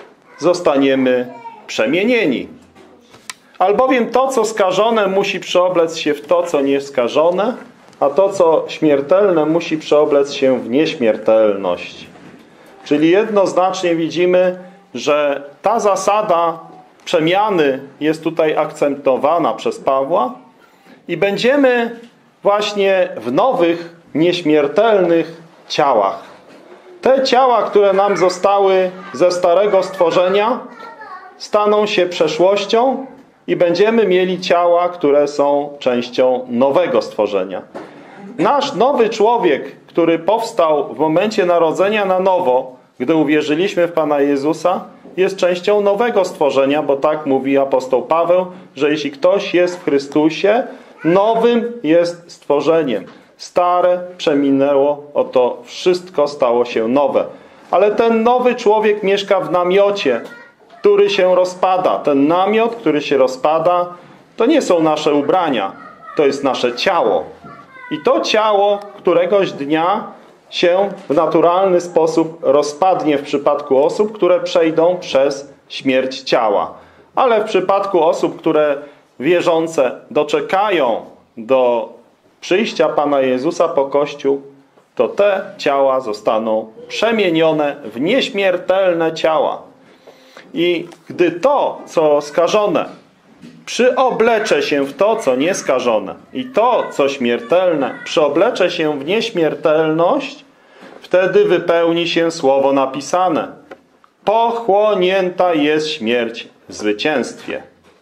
zostaniemy przemienieni. Albowiem to, co skażone, musi przeoblec się w to, co nieskażone, a to, co śmiertelne, musi przeoblec się w nieśmiertelność. Czyli jednoznacznie widzimy, że ta zasada przemiany jest tutaj akcentowana przez Pawła i będziemy właśnie w nowych, nieśmiertelnych ciałach. Te ciała, które nam zostały ze starego stworzenia, staną się przeszłością i będziemy mieli ciała, które są częścią nowego stworzenia. Nasz nowy człowiek, który powstał w momencie narodzenia na nowo, gdy uwierzyliśmy w Pana Jezusa, jest częścią nowego stworzenia, bo tak mówi apostoł Paweł, że jeśli ktoś jest w Chrystusie, nowym jest stworzeniem. Stare przeminęło, oto wszystko stało się nowe. Ale ten nowy człowiek mieszka w namiocie, który się rozpada. Ten namiot, który się rozpada, to nie są nasze ubrania, to jest nasze ciało. I to ciało któregoś dnia się w naturalny sposób rozpadnie w przypadku osób, które przejdą przez śmierć ciała. Ale w przypadku osób, które wierzące doczekają do przyjścia Pana Jezusa po Kościół, to te ciała zostaną przemienione w nieśmiertelne ciała. I gdy to, co skażone, przyoblecze się w to, co nieskażone i to, co śmiertelne, przyoblecze się w nieśmiertelność, wtedy wypełni się słowo napisane. Pochłonięta jest śmierć w zwycięstwie.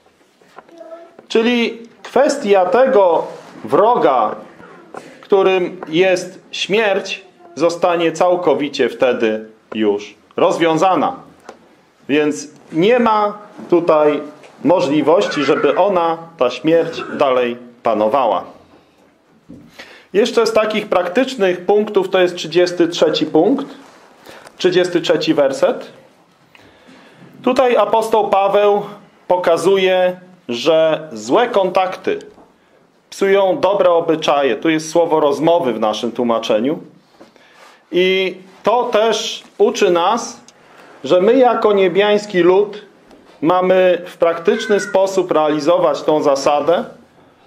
Czyli kwestia tego wroga, którym jest śmierć, zostanie całkowicie wtedy już rozwiązana. Więc nie ma tutaj możliwości, żeby ona, ta śmierć, dalej panowała. Jeszcze z takich praktycznych punktów to jest trzydziesty trzeci punkt, trzydziesty trzeci werset. Tutaj apostoł Paweł pokazuje, że złe kontakty psują dobre obyczaje. Tu jest słowo rozmowy w naszym tłumaczeniu. I to też uczy nas, że my jako niebiański lud mamy w praktyczny sposób realizować tą zasadę,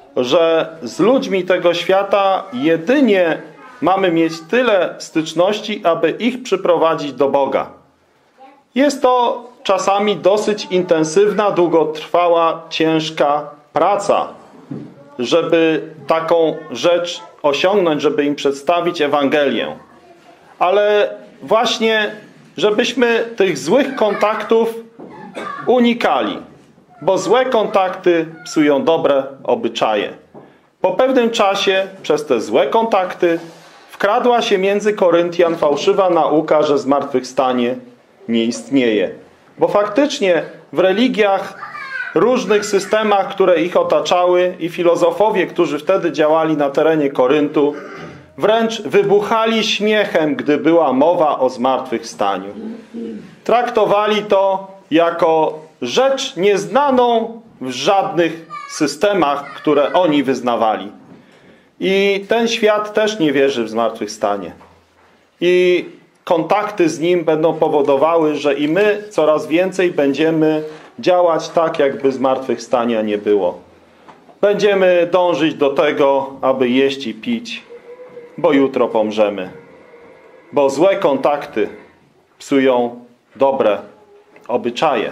że z ludźmi tego świata jedynie mamy mieć tyle styczności, aby ich przyprowadzić do Boga. Jest to czasami dosyć intensywna, długotrwała, ciężka praca, żeby taką rzecz osiągnąć, żeby im przedstawić Ewangelię. Ale właśnie, żebyśmy tych złych kontaktów unikali, bo złe kontakty psują dobre obyczaje. Po pewnym czasie przez te złe kontakty wkradła się między Koryntian fałszywa nauka, że zmartwychwstanie nie istnieje. Bo faktycznie w religiach, różnych systemach, które ich otaczały i filozofowie, którzy wtedy działali na terenie Koryntu, wręcz wybuchali śmiechem, gdy była mowa o zmartwychwstaniu. Traktowali to jako rzecz nieznaną w żadnych systemach, które oni wyznawali. I ten świat też nie wierzy w zmartwychwstanie. I kontakty z nim będą powodowały, że i my coraz więcej będziemy działać tak, jakby zmartwychwstania nie było. Będziemy dążyć do tego, aby jeść i pić, bo jutro pomrzemy. Bo złe kontakty psują dobre obyczaje.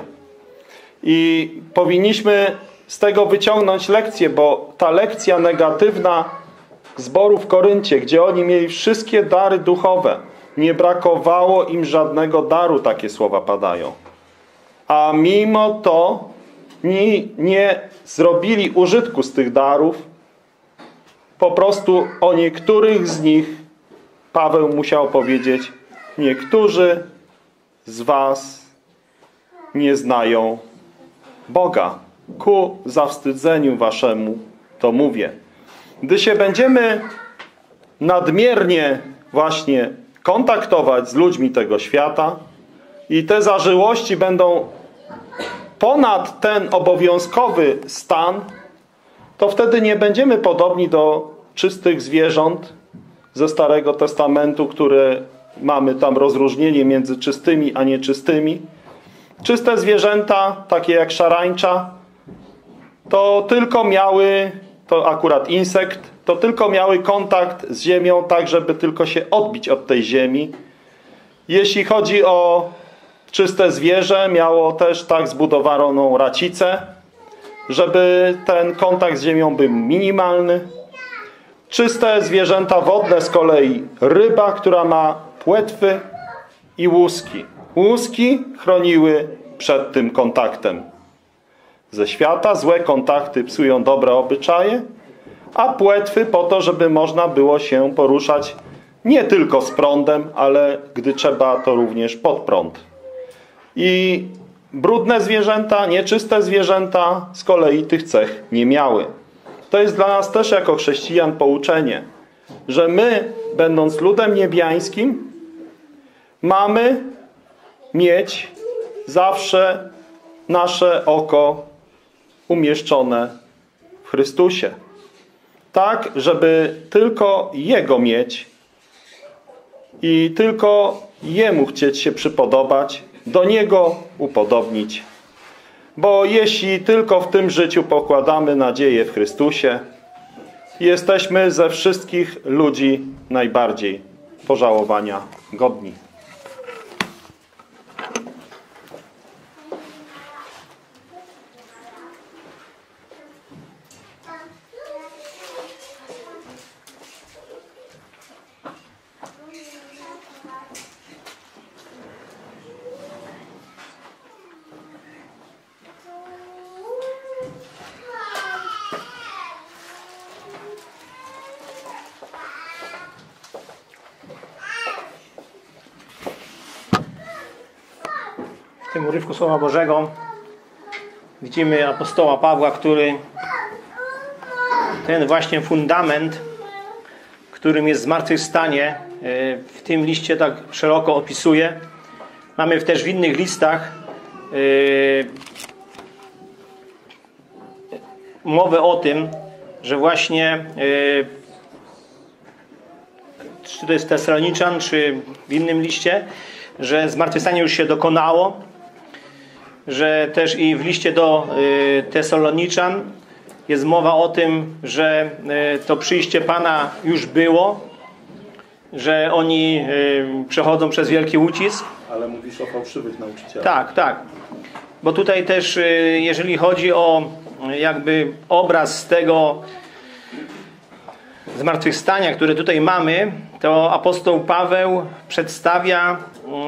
I powinniśmy z tego wyciągnąć lekcję, bo ta lekcja negatywna zboru w Koryncie, gdzie oni mieli wszystkie dary duchowe, nie brakowało im żadnego daru, takie słowa padają. A mimo to nie, nie zrobili użytku z tych darów. Po prostu o niektórych z nich Paweł musiał powiedzieć: niektórzy z was nie znają Boga. Ku zawstydzeniu waszemu to mówię. Gdy się będziemy nadmiernie właśnie kontaktować z ludźmi tego świata i te zażyłości będą ponad ten obowiązkowy stan, to wtedy nie będziemy podobni do czystych zwierząt ze Starego Testamentu, które mamy tam rozróżnienie między czystymi a nieczystymi. Czyste zwierzęta, takie jak szarańcza, to tylko miały, to akurat insekt, to tylko miały kontakt z ziemią tak, żeby tylko się odbić od tej ziemi. Jeśli chodzi o czyste zwierzę, miało też tak zbudowaną racicę, żeby ten kontakt z ziemią był minimalny. Czyste zwierzęta wodne z kolei ryba, która ma płetwy i łuski. Łuski chroniły przed tym kontaktem ze świata. Złe kontakty psują dobre obyczaje, a płetwy po to, żeby można było się poruszać nie tylko z prądem, ale gdy trzeba, to również pod prąd. I brudne zwierzęta, nieczyste zwierzęta z kolei tych cech nie miały. To jest dla nas też jako chrześcijan pouczenie, że my, będąc ludem niebiańskim, mamy mieć zawsze nasze oko umieszczone w Chrystusie. Tak, żeby tylko Jego mieć i tylko Jemu chcieć się przypodobać, do Niego upodobnić. Bo jeśli tylko w tym życiu pokładamy nadzieję w Chrystusie, jesteśmy ze wszystkich ludzi najbardziej pożałowania godni. W tym urywku Słowa Bożego widzimy apostoła Pawła, który ten właśnie fundament, którym jest zmartwychwstanie, w tym liście tak szeroko opisuje. Mamy też w innych listach mowę o tym, że właśnie czy to jest Tesaloniczan, czy w innym liście, że zmartwychwstanie już się dokonało, że też i w liście do Tesaloniczan jest mowa o tym, że to przyjście Pana już było, że oni przechodzą przez wielki ucisk. Ale mówisz o fałszywych nauczycielach. Tak, tak. Bo tutaj też, jeżeli chodzi o jakby obraz tego zmartwychwstania, które tutaj mamy, to apostoł Paweł przedstawia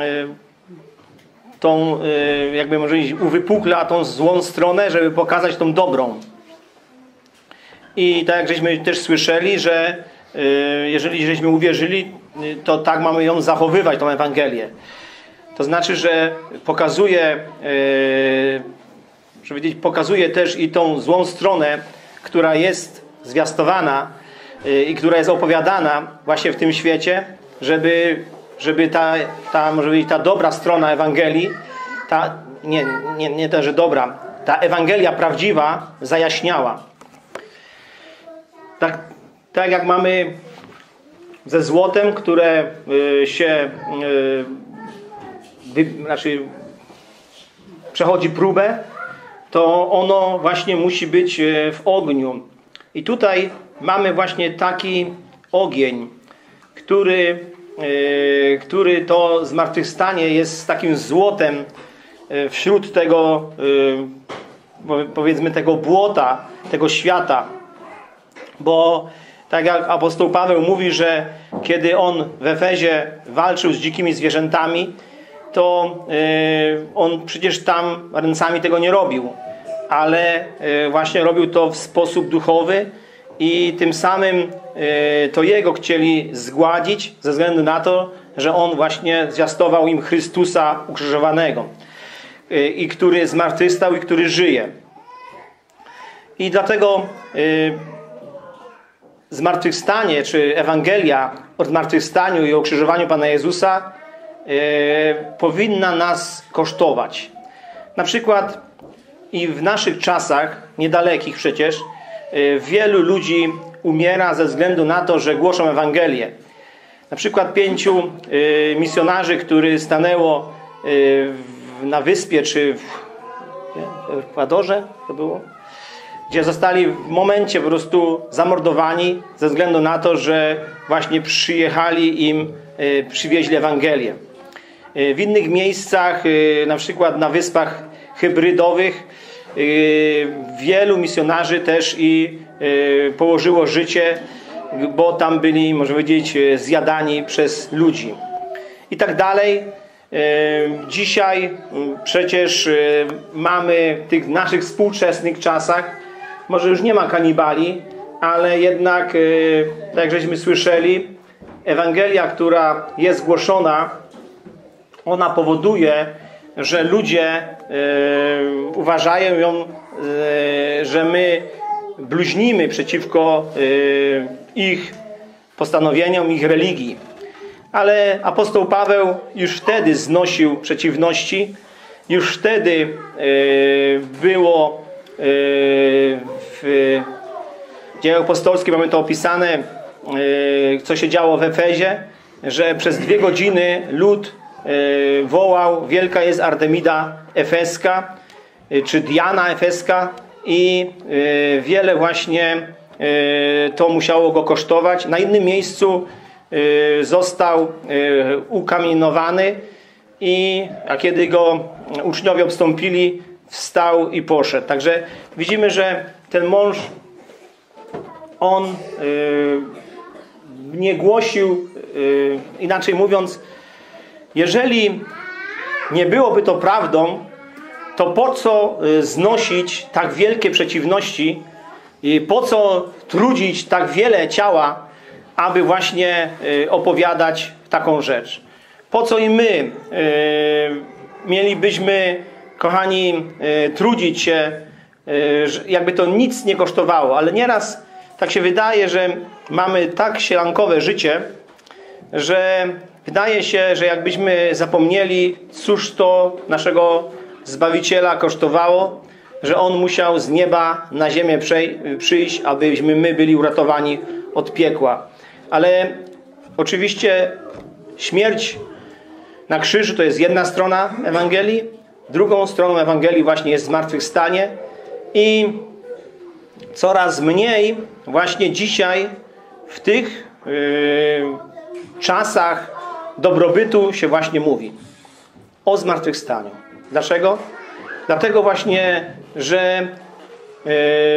tą, jakby może uwypukla tą złą stronę, żeby pokazać tą dobrą. I tak jak żeśmy też słyszeli, że jeżeli żeśmy uwierzyli, to tak mamy ją zachowywać, tą Ewangelię. To znaczy, że pokazuje, żeby powiedzieć, pokazuje też i tą złą stronę, która jest zwiastowana i która jest opowiadana właśnie w tym świecie, żeby, żeby ta, ta, może powiedzieć, ta dobra strona Ewangelii, ta, nie, nie, nie ta, że dobra, ta Ewangelia prawdziwa zajaśniała. Tak, tak jak mamy ze złotem, które się wy, znaczy przechodzi próbę, to ono właśnie musi być w ogniu. I tutaj mamy właśnie taki ogień, który, który to zmartwychwstanie jest takim złotem wśród tego, powiedzmy, tego błota, tego świata. Bo tak jak apostoł Paweł mówi, że kiedy on w Efezie walczył z dzikimi zwierzętami, to on przecież tam ręcami tego nie robił, ale właśnie robił to w sposób duchowy i tym samym to jego chcieli zgładzić ze względu na to, że on właśnie zwiastował im Chrystusa ukrzyżowanego i który zmartwychwstał i który żyje. I dlatego zmartwychwstanie, czy Ewangelia o zmartwychwstaniu i o ukrzyżowaniu Pana Jezusa powinna nas kosztować. Na przykład i w naszych czasach, niedalekich przecież, wielu ludzi umiera ze względu na to, że głoszą Ewangelię. Na przykład pięciu misjonarzy, którzy stanęło na wyspie, czy w, w Ekwadorze to było? Gdzie zostali w momencie po prostu zamordowani ze względu na to, że właśnie przyjechali im, przywieźli Ewangelię. W innych miejscach, na przykład na Wyspach Hybrydowych, wielu misjonarzy też i położyło życie, bo tam byli, można powiedzieć, zjadani przez ludzi. I tak dalej. Dzisiaj przecież mamy w tych naszych współczesnych czasach, może już nie ma kanibali, ale jednak, tak jak żeśmy słyszeli, Ewangelia, która jest głoszona, ona powoduje, że ludzie e, uważają ją, e, że my bluźnimy przeciwko e, ich postanowieniom, ich religii. Ale apostoł Paweł już wtedy znosił przeciwności, już wtedy e, było e, w Dziejach Apostolskich, mamy to opisane, e, co się działo w Efezie, że przez dwie godziny lud wołał: wielka jest Artemida Efeska, czy Diana Efeska, i wiele właśnie to musiało go kosztować. Na innym miejscu został ukamienowany, i, a kiedy go uczniowie obstąpili, wstał i poszedł. Także widzimy, że ten mąż, on nie głosił, inaczej mówiąc, jeżeli nie byłoby to prawdą, to po co znosić tak wielkie przeciwności i po co trudzić tak wiele ciała, aby właśnie opowiadać taką rzecz? Po co i my mielibyśmy, kochani, trudzić się, jakby to nic nie kosztowało? Ale nieraz tak się wydaje, że mamy tak sielankowe życie, że wydaje się, że jakbyśmy zapomnieli, cóż to naszego Zbawiciela kosztowało, że On musiał z nieba na ziemię przyjść, abyśmy my byli uratowani od piekła. Ale oczywiście śmierć na krzyżu to jest jedna strona Ewangelii, drugą stroną Ewangelii właśnie jest zmartwychwstanie, i coraz mniej właśnie dzisiaj w tych yy, czasach dobrobytu się właśnie mówi o zmartwychwstaniu. Dlaczego? Dlatego właśnie, że yy,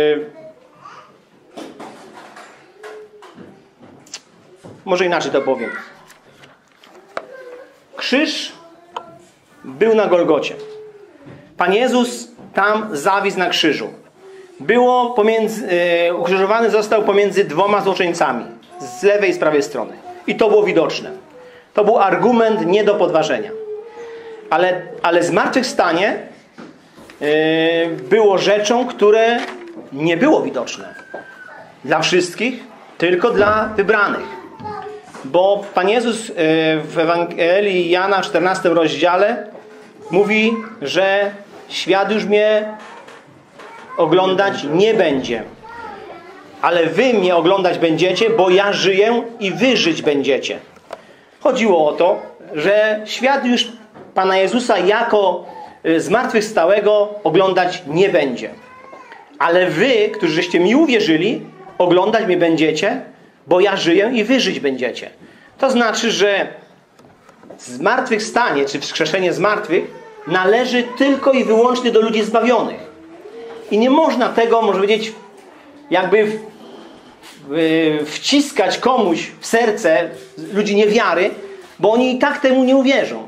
może inaczej to powiem. Krzyż był na Golgocie. Pan Jezus tam zawisł na krzyżu. Było pomiędzy, yy, ukrzyżowany został pomiędzy dwoma złoczyńcami. Z lewej i z prawej strony. I to było widoczne. To był argument nie do podważenia. Ale, ale zmartwychwstanie yy, było rzeczą, które nie było widoczne. Dla wszystkich, tylko dla wybranych. Bo Pan Jezus yy, w Ewangelii Jana w czternastym rozdziale mówi, że świat już mnie oglądać nie będzie. Ale wy mnie oglądać będziecie, bo ja żyję i wy żyć będziecie. Chodziło o to, że świat już Pana Jezusa jako zmartwychwstałego oglądać nie będzie. Ale wy, którzy żeście mi uwierzyli, oglądać mnie będziecie, bo ja żyję i wy żyć będziecie. To znaczy, że zmartwychwstanie, czy wskrzeszenie z martwych należy tylko i wyłącznie do ludzi zbawionych. I nie można tego, może powiedzieć, jakby w, w, wciskać komuś w serce ludzi niewiary, bo oni i tak temu nie uwierzą.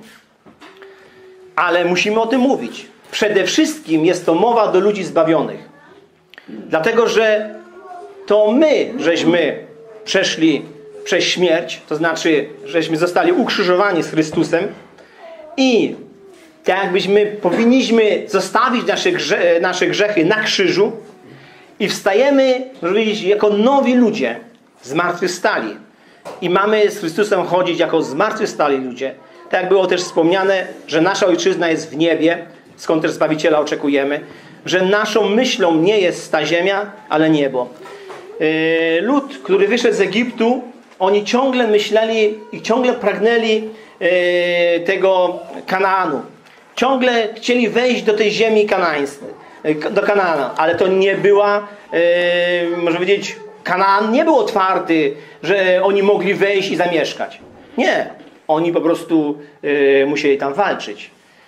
Ale musimy o tym mówić. Przede wszystkim jest to mowa do ludzi zbawionych. Dlatego, że to my, żeśmy przeszli przez śmierć, to znaczy, żeśmy zostali ukrzyżowani z Chrystusem i tak jakbyśmy powinniśmy zostawić nasze, grze, nasze grzechy na krzyżu i wstajemy, można powiedzieć, jako nowi ludzie, zmartwychwstali. I mamy z Chrystusem chodzić jako zmartwychwstali ludzie. Tak jak było też wspomniane, że nasza ojczyzna jest w niebie, skąd też Zbawiciela oczekujemy, że naszą myślą nie jest ta ziemia, ale niebo. Yy, lud, który wyszedł z Egiptu, oni ciągle myśleli i ciągle pragnęli yy, tego Kanaanu. Ciągle chcieli wejść do tej ziemi kanańskiej, do Kanaana, ale to nie była, yy, można powiedzieć, Kanaan nie był otwarty, że oni mogli wejść i zamieszkać. Nie, oni po prostu yy, musieli tam walczyć.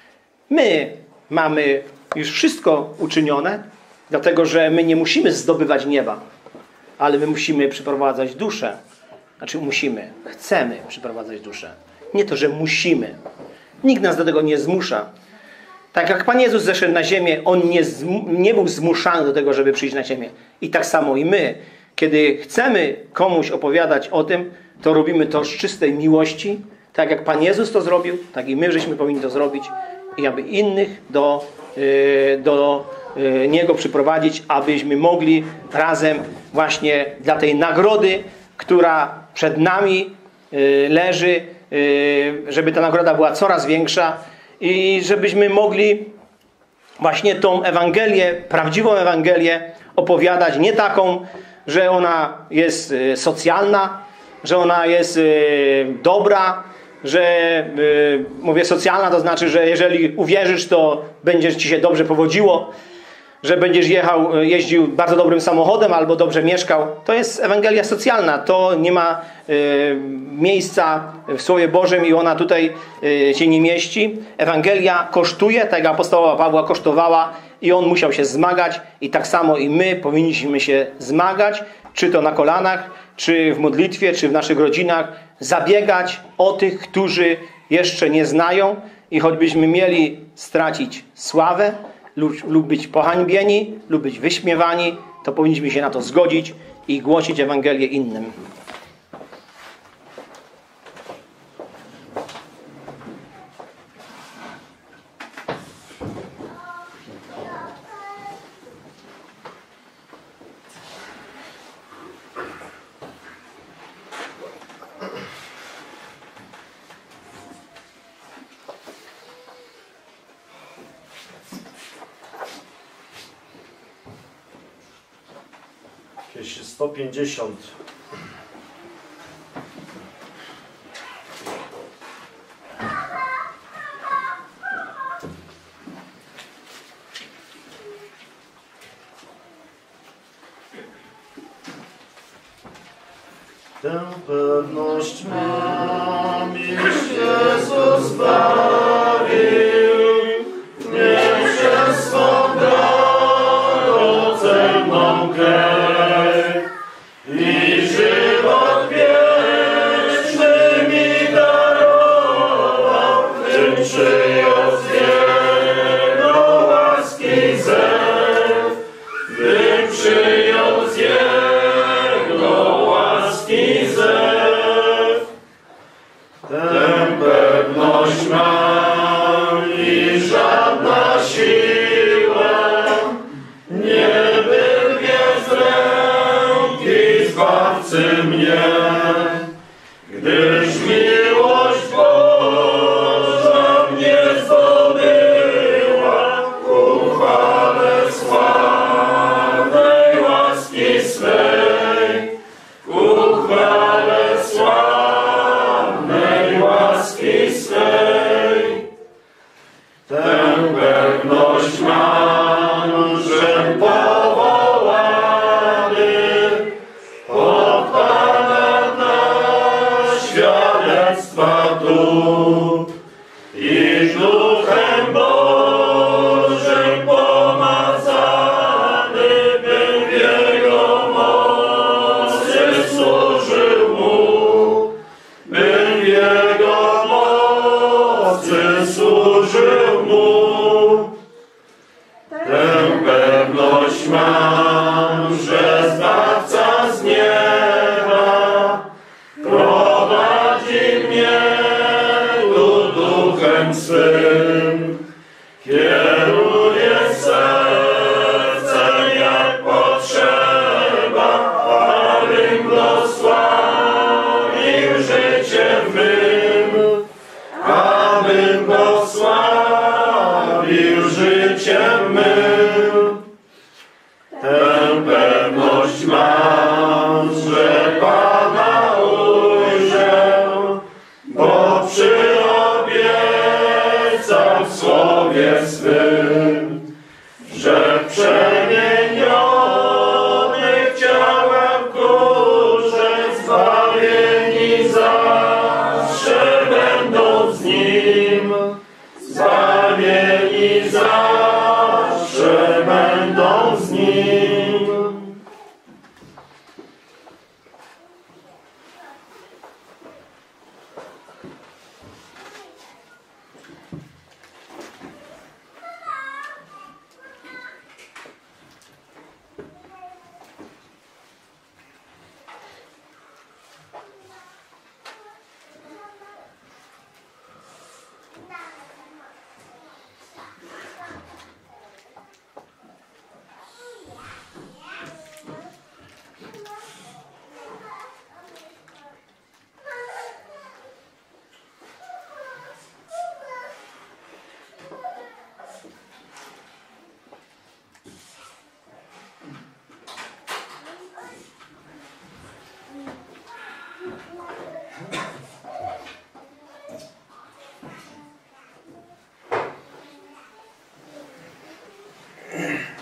My mamy już wszystko uczynione, dlatego że my nie musimy zdobywać nieba, ale my musimy przyprowadzać duszę. Znaczy musimy, chcemy przyprowadzać duszę. Nie to, że musimy. Nikt nas do tego nie zmusza. Tak jak Pan Jezus zeszedł na ziemię, On nie, nie był zmuszany do tego, żeby przyjść na ziemię. I tak samo i my. Kiedy chcemy komuś opowiadać o tym, to robimy to z czystej miłości. Tak jak Pan Jezus to zrobił, tak i my żeśmy powinni to zrobić. I aby innych do, yy, do yy, Niego przyprowadzić, abyśmy mogli razem właśnie dla tej nagrody, która przed nami yy, leży, żeby ta nagroda była coraz większa i żebyśmy mogli właśnie tą Ewangelię, prawdziwą Ewangelię opowiadać, nie taką, że ona jest socjalna, że ona jest dobra, że mówię socjalna, to znaczy, że jeżeli uwierzysz, to będziesz ci się dobrze powodziło, że będziesz jechał, jeździł bardzo dobrym samochodem albo dobrze mieszkał. To jest Ewangelia socjalna. To nie ma y, miejsca w Słowie Bożym i ona tutaj y, się nie mieści. Ewangelia kosztuje, tak jak apostoła Pawła kosztowała i on musiał się zmagać i tak samo i my powinniśmy się zmagać, czy to na kolanach, czy w modlitwie, czy w naszych rodzinach, zabiegać o tych, którzy jeszcze nie znają i choćbyśmy mieli stracić sławę, Lub, lub być pohańbieni, lub być wyśmiewani, to powinniśmy się na to zgodzić i głosić Ewangelię innym. sto pięćdziesiąt. Tę pewność mam, iż Jezus zbawił mnie przez swą drogą cenną krew i żywot wieczny mi darował, w tym przyjął z Jego łaski zew, w tym przyjął z Jego łaski zew. Tę pewność mam i żadna siła nie wyrwie z ręki Zbawcy mnie, gdyż miłość Boża mnie zdobyła ku chwale sławnej łaski swej, ku chwale sławnej łaski swej. Tę pewność mam, że powołany od Pana na świadectwa tu i Duchem Bożym pomazany, bym w Jego mocy służył Mu, bym w Jego mocy służył Mu. Tę pewność mam, że Zbawca z nieba prowadzi mnie tu Duchem swym, kieruje sercem jak potrzeba, abym Go sławił życiem mym, abym Go sławił życiem mym. Tę pewność mam, że Pana ujrzę, bo przyobiecał w słowie swym, że w przemienionych ciałach kurze zbawieni zawsze będą z Nim, zbawieni zawsze będą z Nim. Amen.